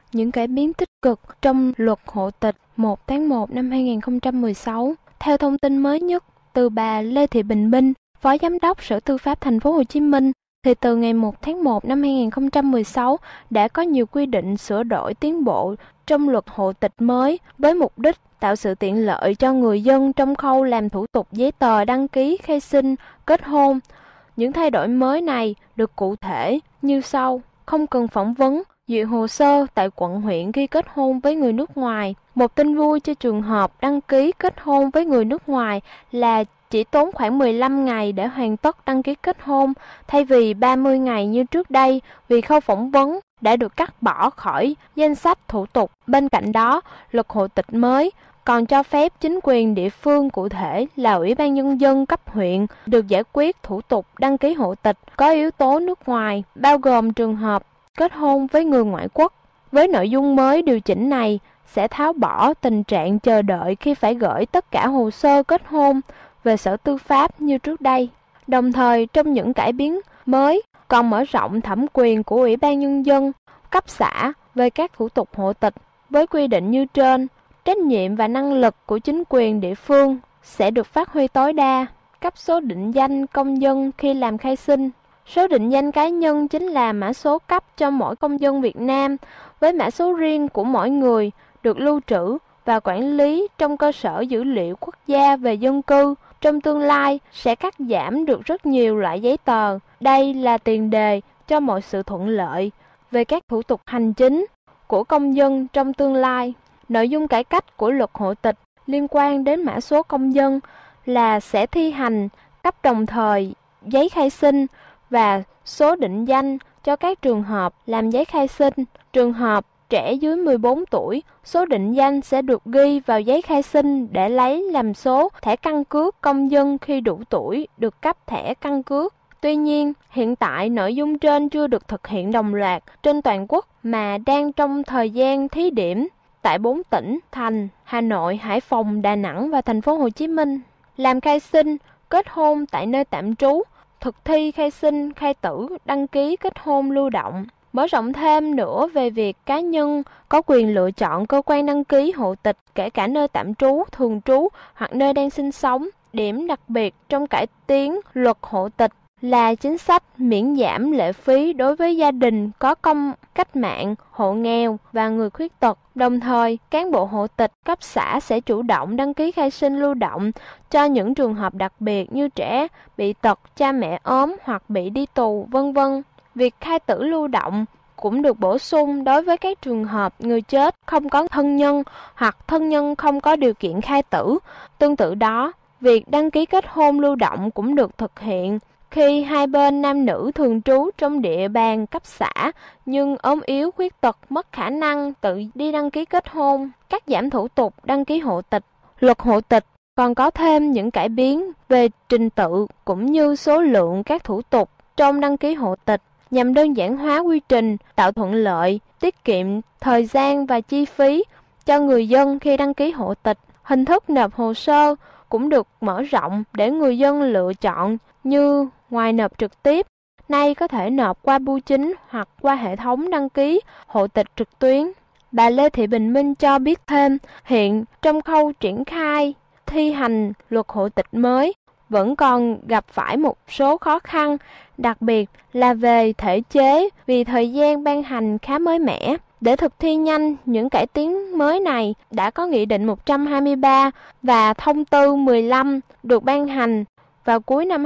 những cải biến tích cực trong luật hộ tịch 1 tháng 1 năm 2016. Theo thông tin mới nhất từ bà Lê Thị Bình Minh, Phó Giám đốc Sở Tư pháp Thành phố Hồ Chí Minh, thì từ ngày 1 tháng 1 năm 2016 đã có nhiều quy định sửa đổi tiến bộ trong luật hộ tịch mới với mục đích tạo sự tiện lợi cho người dân trong khâu làm thủ tục giấy tờ đăng ký khai sinh, kết hôn. Những thay đổi mới này được cụ thể như sau: không cần phỏng vấn, duyệt hồ sơ tại quận huyện khi kết hôn với người nước ngoài. Một tin vui cho trường hợp đăng ký kết hôn với người nước ngoài là chỉ tốn khoảng 15 ngày để hoàn tất đăng ký kết hôn, thay vì 30 ngày như trước đây, vì khâu phỏng vấn đã được cắt bỏ khỏi danh sách thủ tục. Bên cạnh đó, luật hộ tịch mới còn cho phép chính quyền địa phương, cụ thể là Ủy ban Nhân dân cấp huyện, được giải quyết thủ tục đăng ký hộ tịch có yếu tố nước ngoài, bao gồm trường hợp kết hôn với người ngoại quốc. Với nội dung mới điều chỉnh này, sẽ tháo bỏ tình trạng chờ đợi khi phải gửi tất cả hồ sơ kết hôn về Sở Tư pháp như trước đây. Đồng thời, trong những cải biến mới, còn mở rộng thẩm quyền của Ủy ban Nhân dân cấp xã về các thủ tục hộ tịch. Với quy định như trên, trách nhiệm và năng lực của chính quyền địa phương sẽ được phát huy tối đa. Cấp số định danh công dân khi làm khai sinh. Số định danh cá nhân chính là mã số cấp cho mỗi công dân Việt Nam, với mã số riêng của mỗi người được lưu trữ và quản lý trong cơ sở dữ liệu quốc gia về dân cư. Trong tương lai sẽ cắt giảm được rất nhiều loại giấy tờ. Đây là tiền đề cho mọi sự thuận lợi về các thủ tục hành chính của công dân trong tương lai. Nội dung cải cách của luật hộ tịch liên quan đến mã số công dân là sẽ thi hành cấp đồng thời giấy khai sinh và số định danh cho các trường hợp làm giấy khai sinh. Trường hợp trẻ dưới 14 tuổi, số định danh sẽ được ghi vào giấy khai sinh để lấy làm số thẻ căn cước công dân khi đủ tuổi được cấp thẻ căn cước. Tuy nhiên, hiện tại nội dung trên chưa được thực hiện đồng loạt trên toàn quốc mà đang trong thời gian thí điểm tại 4 tỉnh thành Hà Nội, Hải Phòng, Đà Nẵng và Thành phố Hồ Chí Minh. Làm khai sinh, kết hôn tại nơi tạm trú, thực thi khai sinh, khai tử, đăng ký kết hôn lưu động. Mở rộng thêm nữa về việc cá nhân có quyền lựa chọn cơ quan đăng ký hộ tịch kể cả nơi tạm trú, thường trú hoặc nơi đang sinh sống. Điểm đặc biệt trong cải tiến luật hộ tịch là chính sách miễn giảm lệ phí đối với gia đình có công cách mạng, hộ nghèo và người khuyết tật. Đồng thời, cán bộ hộ tịch cấp xã sẽ chủ động đăng ký khai sinh lưu động cho những trường hợp đặc biệt như trẻ bị tật, cha mẹ ốm hoặc bị đi tù, v.v. Việc khai tử lưu động cũng được bổ sung đối với các trường hợp người chết không có thân nhân hoặc thân nhân không có điều kiện khai tử. Tương tự đó, việc đăng ký kết hôn lưu động cũng được thực hiện khi hai bên nam nữ thường trú trong địa bàn cấp xã nhưng ốm yếu, khuyết tật, mất khả năng tự đi đăng ký kết hôn. Cắt giảm thủ tục đăng ký hộ tịch. Luật hộ tịch còn có thêm những cải biến về trình tự cũng như số lượng các thủ tục trong đăng ký hộ tịch nhằm đơn giản hóa quy trình, tạo thuận lợi, tiết kiệm thời gian và chi phí cho người dân khi đăng ký hộ tịch. Hình thức nộp hồ sơ cũng được mở rộng để người dân lựa chọn, như ngoài nộp trực tiếp, nay có thể nộp qua bưu chính hoặc qua hệ thống đăng ký hộ tịch trực tuyến. Bà Lê Thị Bình Minh cho biết thêm, hiện trong khâu triển khai thi hành luật hộ tịch mới vẫn còn gặp phải một số khó khăn, đặc biệt là về thể chế vì thời gian ban hành khá mới mẻ. Để thực thi nhanh những cải tiến mới này, đã có Nghị định 123 và Thông tư 15 được ban hành vào cuối năm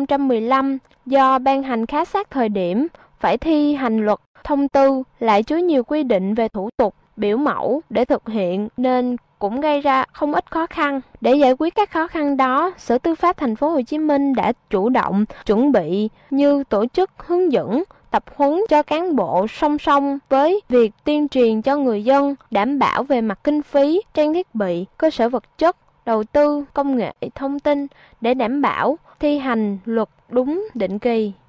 2015. Do ban hành khá sát thời điểm phải thi hành luật, thông tư lại chứa nhiều quy định về thủ tục, biểu mẫu để thực hiện nên cũng gây ra không ít khó khăn. Để giải quyết các khó khăn đó, Sở Tư pháp Thành phố Hồ Chí Minh đã chủ động chuẩn bị như tổ chức hướng dẫn, tập huấn cho cán bộ song song với việc tuyên truyền cho người dân, đảm bảo về mặt kinh phí, trang thiết bị, cơ sở vật chất, đầu tư, công nghệ, thông tin để đảm bảo thi hành luật đúng định kỳ.